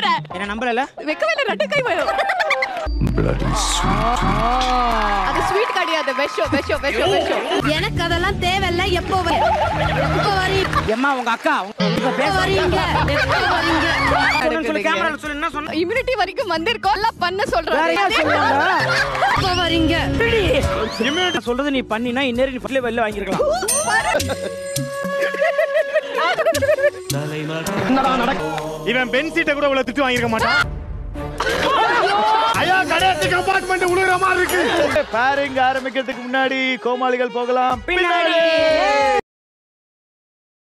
நம்புறேன். என்ன நம்பறல? வெக்கவே இல்ல, ரெண்டு கை வரும். அது ஸ்வீட் கிடையாது, விஷம். எனக்கு அதெல்லாம் தேவையில்ல. எப்போ வரீங்க? எம்மா உங்க அக்கா உங்க பேச வரீங்க? சொல்லு கேமரால சொல்லு என்ன சொன்ன? இம்யூனிட்டி வரைக்கும் வந்திருக்கோம். எல்லாம் பண்ண சொல்றேன். வேற என்ன சொல்லுங்க? எப்போ வரீங்க? இம்யூனிட்டி சொல்றது நீ பண்ணினா இன்னேரி நீ ஃபுல்லே வெளில வாங்கிருக்கலாம். இவன் பென் சீட்டை கூட இவ்வளவு திட்டு வாங்கிருக்க மாட்டான். ஐயா கடைசி கம்பார்ட்மெண்ட் உழுகுற மாதிரி இருக்கு. பேரிங் ஆரம்பிக்கிறதுக்கு முன்னாடி கோமாளிகள் போகலாம் பின்னாடி.